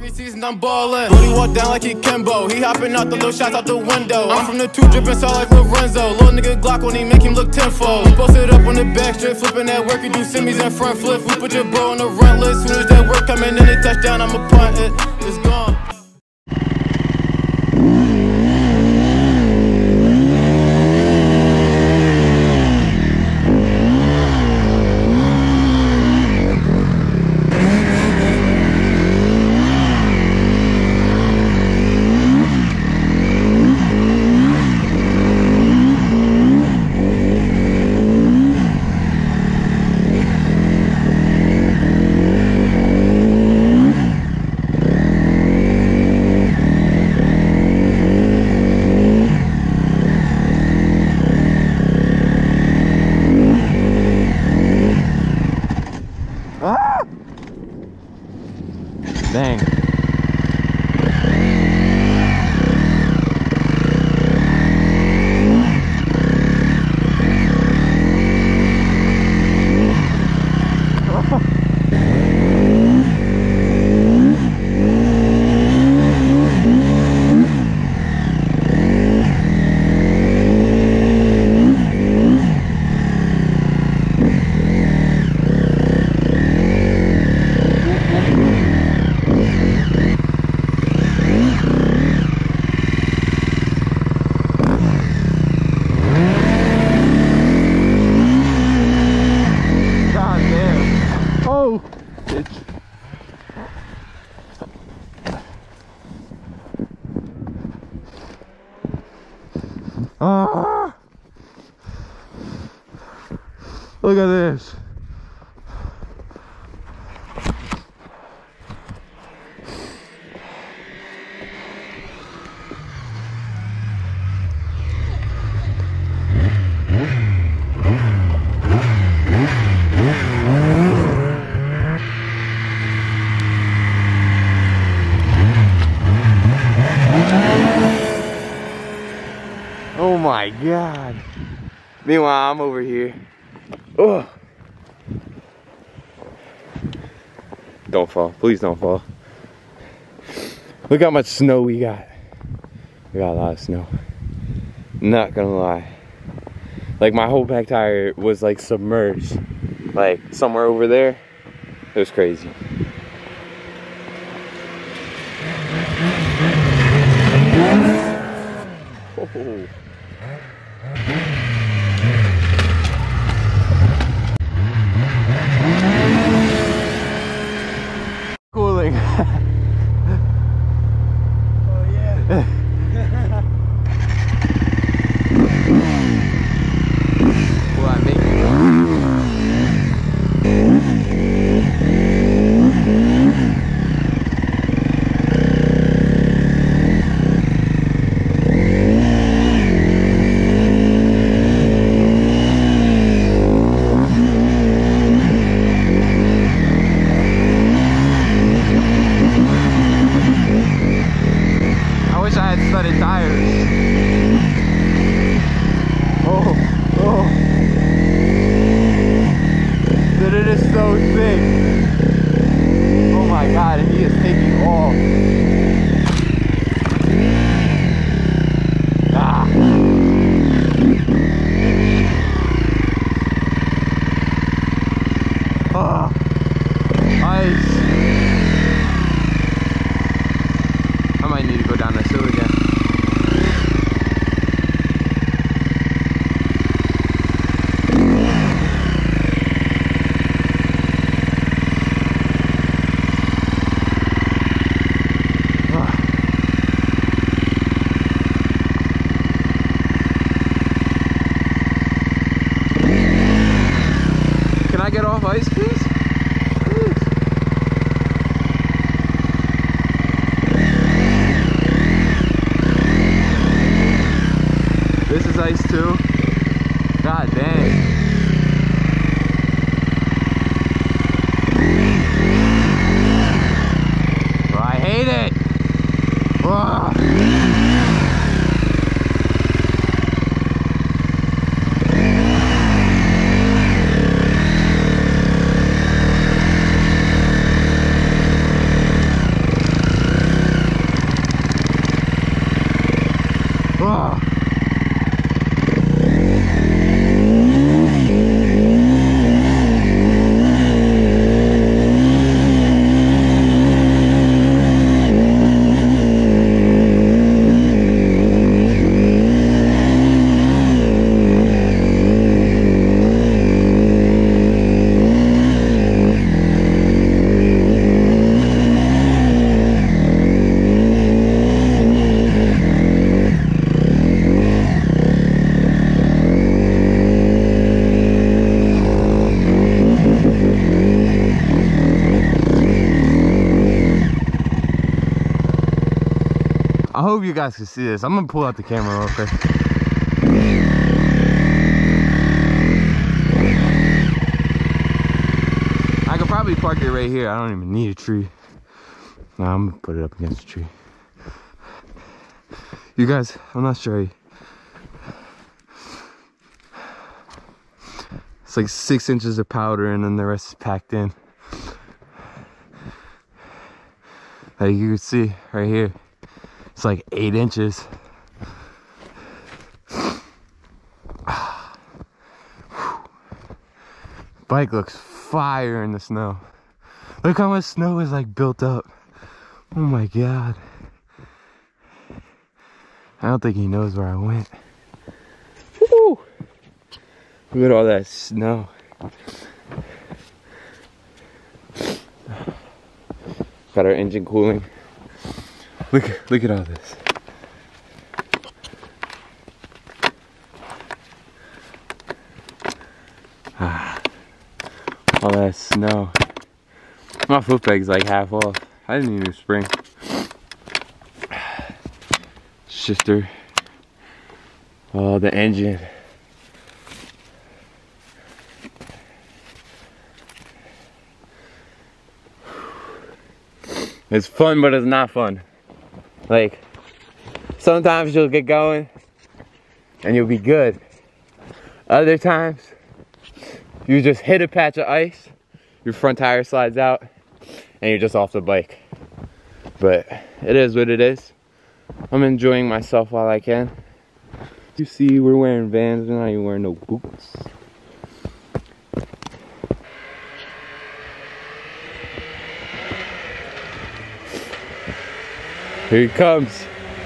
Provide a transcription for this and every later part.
Every season I'm ballin'. Brody walk down like he Kimbo. He hopping out the little shots out the window. I'm from the 2 drippin' sound like Lorenzo. Little nigga Glock when he make him look tenfold. We posted up on the back strip, flipping that work. You do semis and front flip. We put your bro on the rent list. Soon as that work coming in the touchdown, I'ma punt it. It's gone. Dang. Ah! Look at this. Oh my God. Meanwhile, I'm over here. Oh. Don't fall. Please don't fall. Look how much snow we got. We got a lot of snow. Not gonna lie. Like my whole back tire was like submerged. Like somewhere over there. It was crazy. Oh. Cooling. Oh yeah. Will I make it? Studded tires. Oh, oh. Dude, it is so thick. Oh my God, and he is taking off. Ah. Oh. Ice. I might need to go down this hill again. Can I get off ice, please? This is ice too. God dang. Oh, I hate it. Ugh. I hope you guys can see this. I'm gonna pull out the camera real quick. I could probably park it right here. I don't even need a tree. No, I'm gonna put it up against a tree. You guys, I'm not sure. It's like 6 inches of powder and then the rest is packed in. Like you can see right here, it's like 8 inches. Bike looks fire in the snow. Look how much snow is like built up. Oh my god. I don't think he knows where I went. Woo! Look at all that snow. Got our engine cooling. Look at all this. All that snow. My foot peg's like half off. I didn't even spring. Shifter. Oh, the engine. It's fun, but it's not fun. Like, sometimes you'll get going and you'll be good. Other times, you just hit a patch of ice, your front tire slides out, and you're just off the bike. But it is what it is. I'm enjoying myself while I can. You see, we're wearing Vans, we're not even wearing no boots. Here he comes.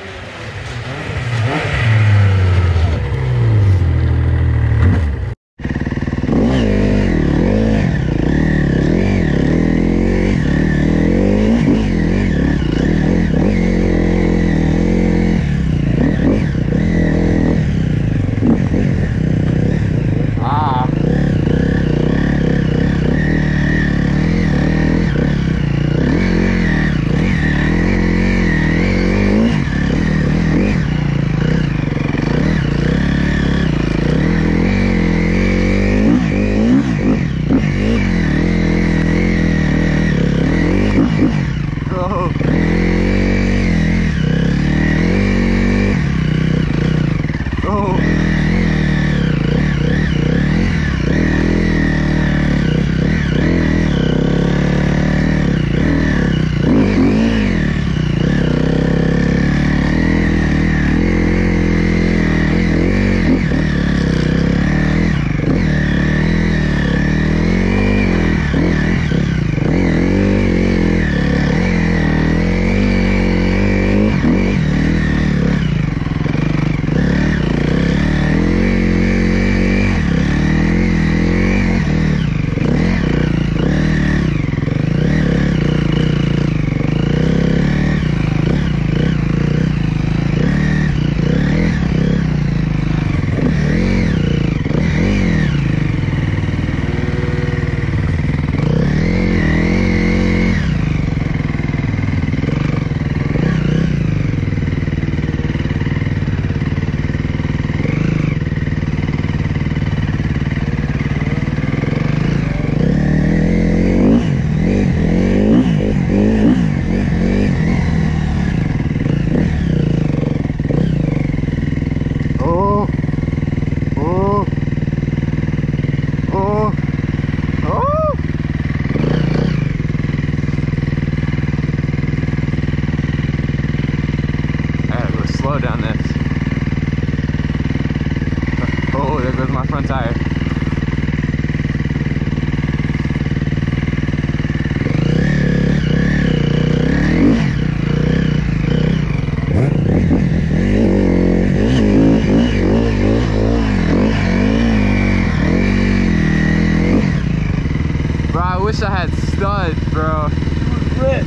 bro. Lit.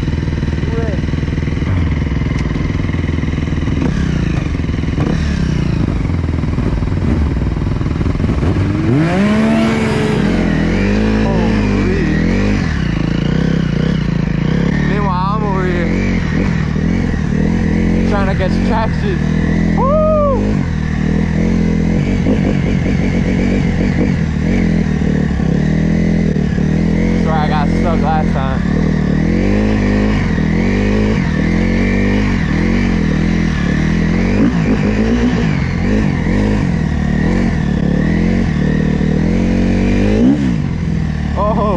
Lit. catch traction. Woo! That's where I got stuck last time. Oh!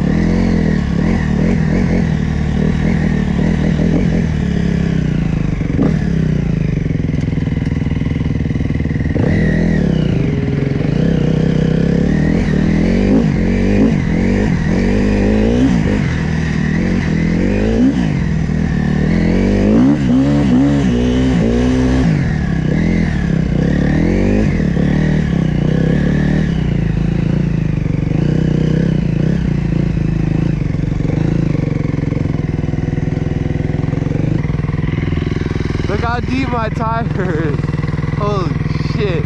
Look how deep my tire is. Holy shit.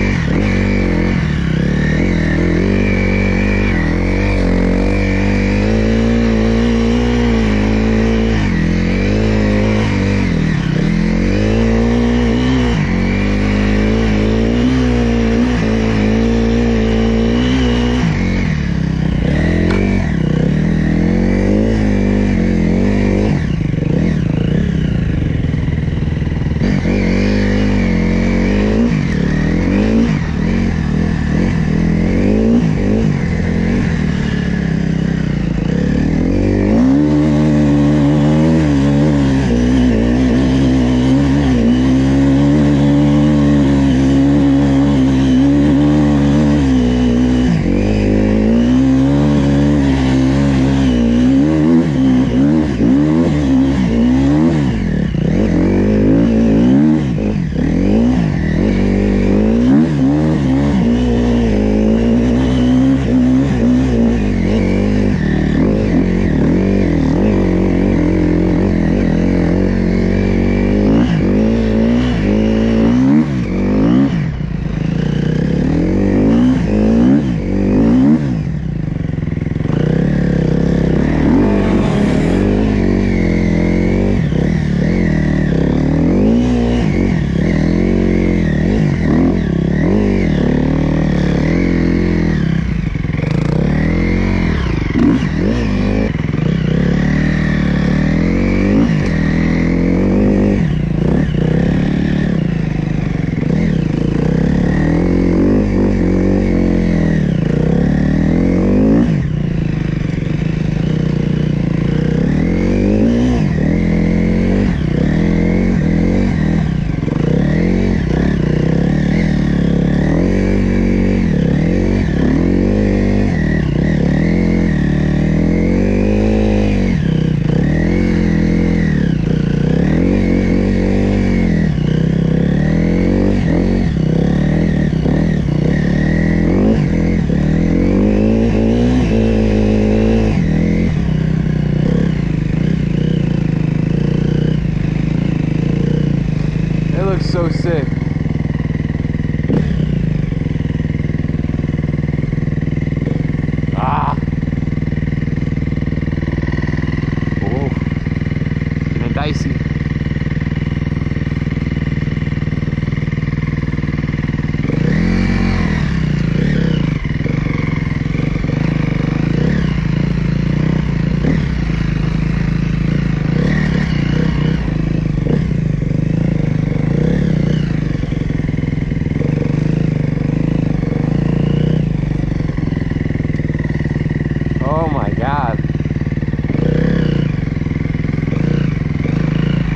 So sick. Ah. Oh. And dicey. Oh my God.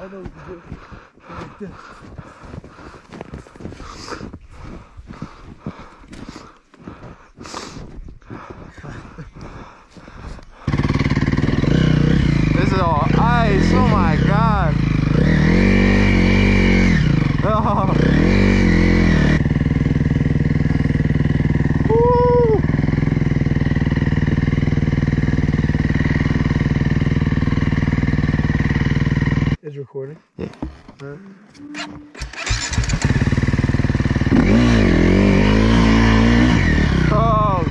I know what to do. Like this. This is all ice. Oh my god. Oh. Woo. It's recording. Yeah. Oh.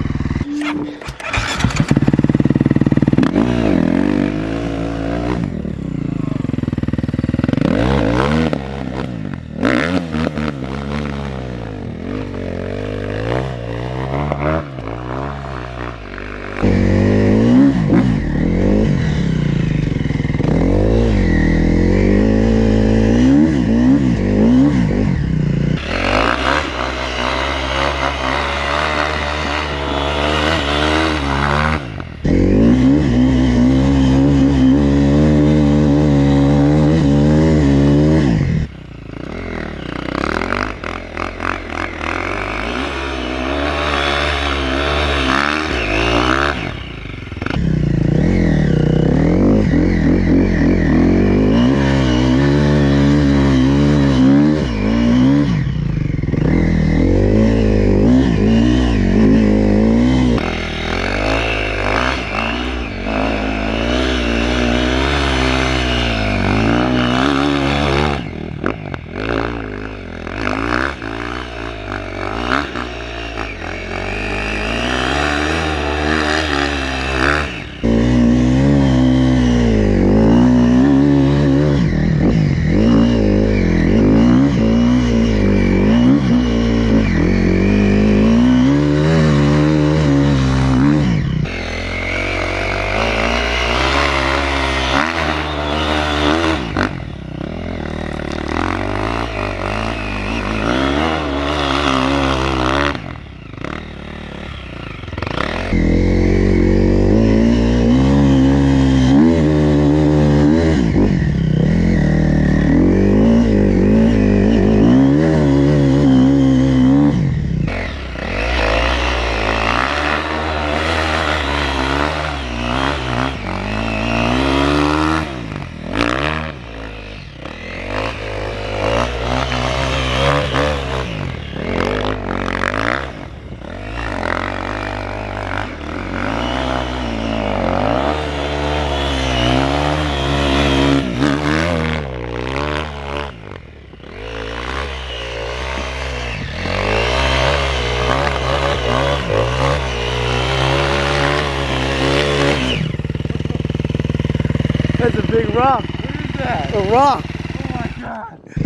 That's a big rock. What is that? A rock. Oh my god.